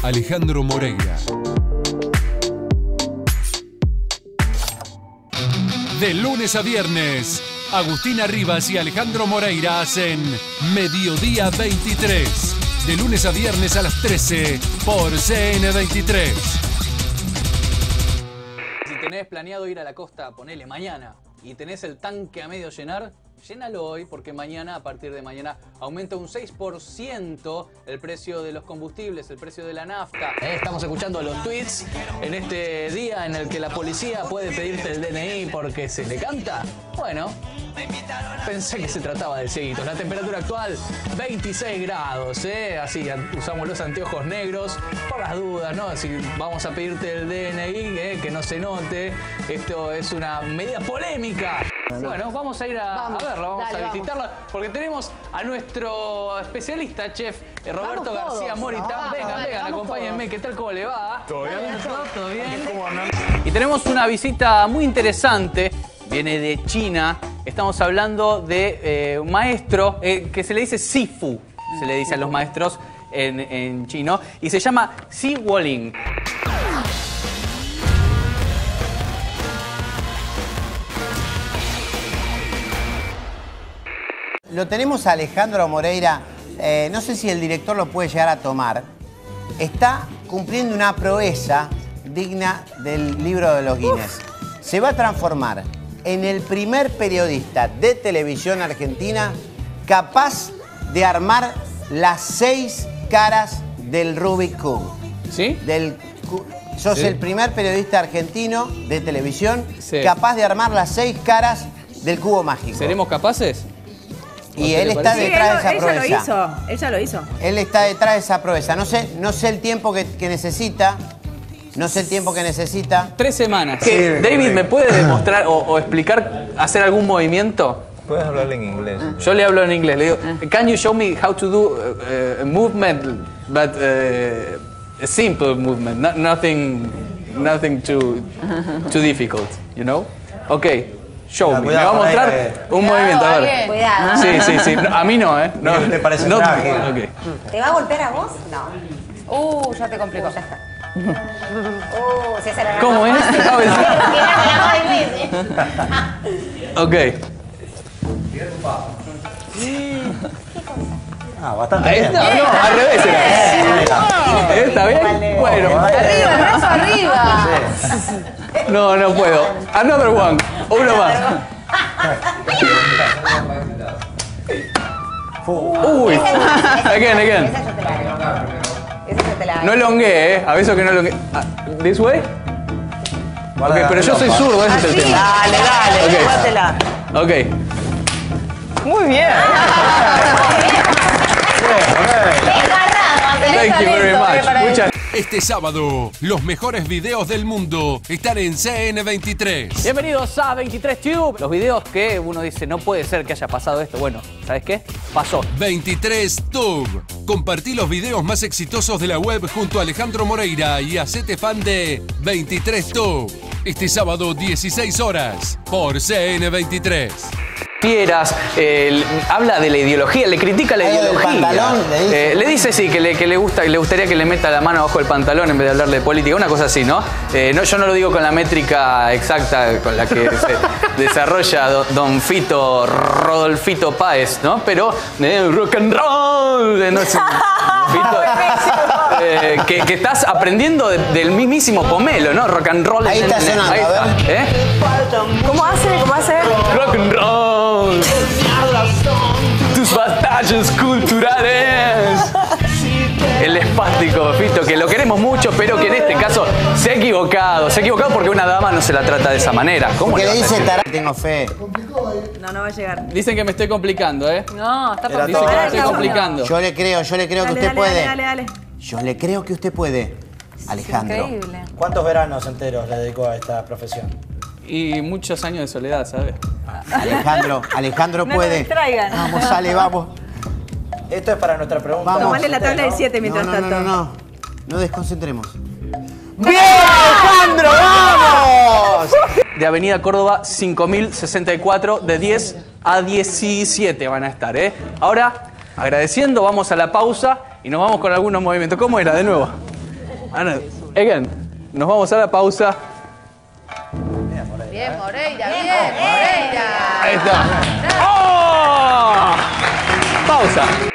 Alejandro Moreira. De lunes a viernes, Agustina Rivas y Alejandro Moreira hacen Mediodía 23. De lunes a viernes a las 13 por CN23. Si tenés planeado ir a la costa, ponele mañana, y tenés el tanque a medio llenar, llénalo hoy, porque mañana, a partir de mañana, aumenta un 6% el precio de los combustibles, el precio de la nafta. Estamos escuchando los tweets en este día en el que la policía puede pedirte el DNI porque se le canta. Bueno, pensé que se trataba de cieguitos. La temperatura actual, 26 grados, así usamos los anteojos negros por las dudas, ¿no? Si vamos a pedirte el DNI, que no se note. Esto es una medida polémica. Bueno, vamos a ir a verla, vamos a visitarla, porque tenemos a nuestro especialista, chef Roberto García Morita. Vengan, acompáñenme. ¿Qué tal? ¿Cómo le va? ¿Todo bien? ¿Todo bien? Y tenemos una visita muy interesante. Viene de China. Estamos hablando de un maestro que se le dice Sifu. Se le dice a los maestros en chino. Y se llama Xi Woling. Lo tenemos a Alejandro Moreira. No sé si el director lo puede llegar a tomar. Está cumpliendo una proeza digna del libro de los Guinness. Se va a transformar en el primer periodista de televisión argentina capaz de armar las 6 caras del Rubik Cube. ¿Sí? Sos el primer periodista argentino de televisión capaz de armar las 6 caras del cubo mágico. ¿Seremos capaces? Y él está detrás de esa proeza. Ella lo hizo. Él está detrás de esa proeza. No sé el tiempo que necesita. No sé el tiempo que necesita. 3 semanas. David, ¿me puede demostrar o explicar, hacer algún movimiento? Puedes hablarle en inglés. Yo le hablo en inglés. Le digo, can you show me how to do a movement, but a simple movement, nothing too difficult, you know? Okay. Show me. Me va a mostrar un movimiento. A ver. Cuidado. Sí. A mí no, ¿eh? No, ¿Te parece no, frágil? Okay. ¿Te va a golpear a vos? No. Ya te complicó. Ya está. Si esa era la ¿Cómo es? Ok. Bastante Ahí bien. está, no, al revés era. ¿Está bien? Bueno. Arriba, el brazo arriba. No puedo. Another one. Uno más. Uy. Again. No elongué, Aviso que no elongué. ¿This way? Ok, pero yo soy zurdo, ese es el tema. Dale, jugátela. Ok. Muy bien. Thank you very much. Muchas Este sábado, los mejores videos del mundo están en CN23. Bienvenidos a 23 Tube. Los videos que uno dice, no puede ser que haya pasado esto. Bueno, ¿sabes qué? Pasó. 23 Tube. Compartí los videos más exitosos de la web junto a Alejandro Moreira y hacete fan de 23 Tube. Este sábado, 16 horas, por CN23. Fieras, habla de la ideología, le critica la ideología. Pantalón, le dice sí, que le gustaría que le meta la mano abajo el pantalón en vez de hablarle de política, una cosa así, ¿no? Yo no lo digo con la métrica exacta con la que se desarrolla don Fito, Rodolfito Páez, ¿no? Pero rock and roll, no sé, Fito, que estás aprendiendo del mismísimo Pomelo, ¿no? Rock and roll. Ahí está sonando, ahí está, a ver. ¿Cómo hace? Rock and roll. Tus batallas culturales. El espástico, Fito, que lo queremos mucho, pero que en este caso se ha equivocado. Se ha equivocado porque una dama no se la trata de esa manera. ¿Cómo Que le le vas a dice decir? tengo fe. No va a llegar. Dicen que me estoy complicando, ¿eh? No, está por Dicen que me estoy complicando. Yo le creo que usted puede. Dale. Yo le creo que usted puede, Alejandro. Increíble. ¿Cuántos veranos enteros le dedicó a esta profesión? Y muchos años de soledad, ¿sabes? Alejandro No puede. nos distraigan. Vamos, Ale, vamos. Esto es para nuestra pregunta. Vamos. Tomale la tabla de 7 mientras tanto. No desconcentremos. ¡Bien, Alejandro! ¡Vamos! De Avenida Córdoba 5064, de 10 a 17 van a estar, ¿eh? Ahora, agradeciendo, vamos a la pausa y nos vamos con algunos movimientos. ¿Cómo era? De nuevo. Again, nos vamos a la pausa. Bien, Moreira, bien, Moreira. Ahí está. ¡Oh! Pausa.